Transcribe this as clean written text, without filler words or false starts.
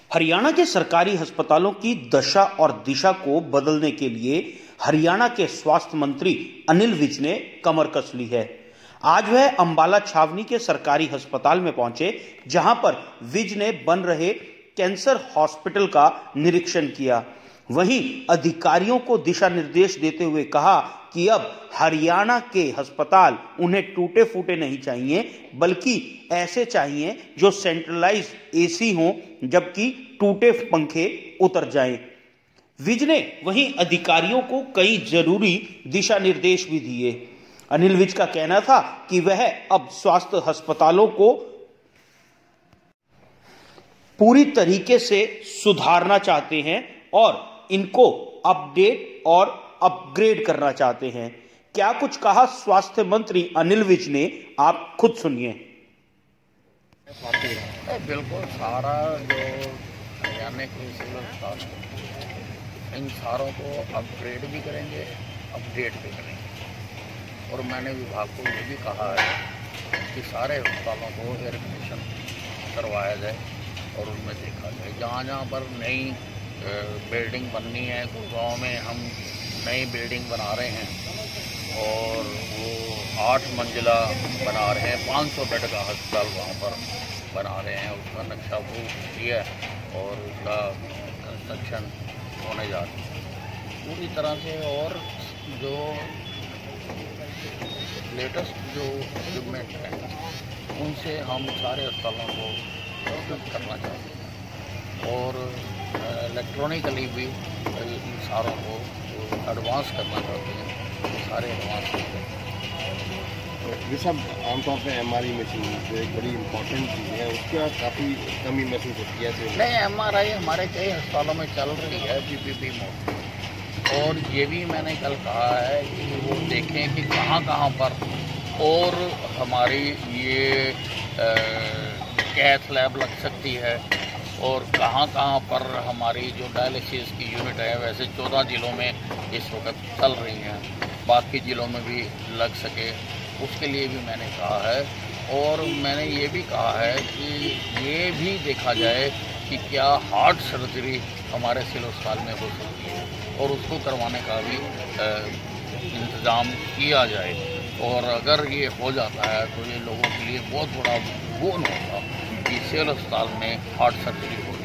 हरियाणा के सरकारी अस्पतालों की दशा और दिशा को बदलने के लिए हरियाणा के स्वास्थ्य मंत्री अनिल विज ने कमर कस ली है। आज वह अंबाला छावनी के सरकारी अस्पताल में पहुंचे, जहां पर विज ने बन रहे कैंसर हॉस्पिटल का निरीक्षण किया। वहीं अधिकारियों को दिशा निर्देश देते हुए कहा कि अब हरियाणा के अस्पताल उन्हें टूटे फूटे नहीं चाहिए, बल्कि ऐसे चाहिए जो सेंट्रलाइज एसी हों, जबकि टूटे पंखे उतर जाएं। विज ने वहीं अधिकारियों को कई जरूरी दिशा निर्देश भी दिए। अनिल विज का कहना था कि वह अब स्वास्थ्य अस्पतालों को पूरी तरीके से सुधारना चाहते हैं और इनको अपडेट और अपग्रेड करना चाहते हैं। क्या कुछ कहा स्वास्थ्य मंत्री अनिल विज ने, आप खुद सुनिए। बिल्कुल सारा जो हरियाणा के सिविल अस्पताल इन सारों को अपग्रेड भी करेंगे, अपडेट भी करेंगे। और मैंने विभाग को ये भी कहा है कि सारे अस्पतालों को एयर कंडीशन करवाया जाए और उनमें देखा जाए। जहाँ जहाँ पर नई बिल्डिंग बननी है, गुड़गांव में हम नई बिल्डिंग बना रहे हैं और वो 8 मंजिला बना रहे हैं, 500 बेड का अस्पताल वहाँ पर बना रहे हैं। उसका नक्शा प्रूफ किया और उसका कंस्ट्रक्शन होने जा रही है पूरी तरह से। और जो लेटेस्ट जो इक्विपमेंट है उनसे हम सारे अस्पतालों को उपलब्ध करना चाहते हैं और इलेक्ट्रॉनिकली भी इन सारों को एडवांस करना चाहते हैं, सारे एडवांस करते हैं। तो ये सब आमतौर पे एमआरआई मशीन जो एक बड़ी इम्पोर्टेंट चीज़ है, उसका काफ़ी कमी महसूस होती है। नहीं, एमआरआई हमारे कई अस्पतालों में चल रही है पीपीपी मोड। और ये भी मैंने कल कहा है कि वो देखें कि कहाँ कहाँ पर और हमारी ये कैथ लैब लग सकती है और कहाँ कहाँ पर हमारी जो डायलिसिस की यूनिट है, वैसे 14 जिलों में इस वक्त चल रही हैं, बाकी जिलों में भी लग सके, उसके लिए भी मैंने कहा है। और मैंने ये भी कहा है कि ये भी देखा जाए कि क्या हार्ट सर्जरी हमारे सिविल अस्पताल में हो सकती है और उसको करवाने का भी इंतज़ाम किया जाए। और अगर ये हो जाता है तो ये लोगों के लिए बहुत बड़ा बोन होगा कि सिविल अस्पताल में हार्ट सर्जरी हो।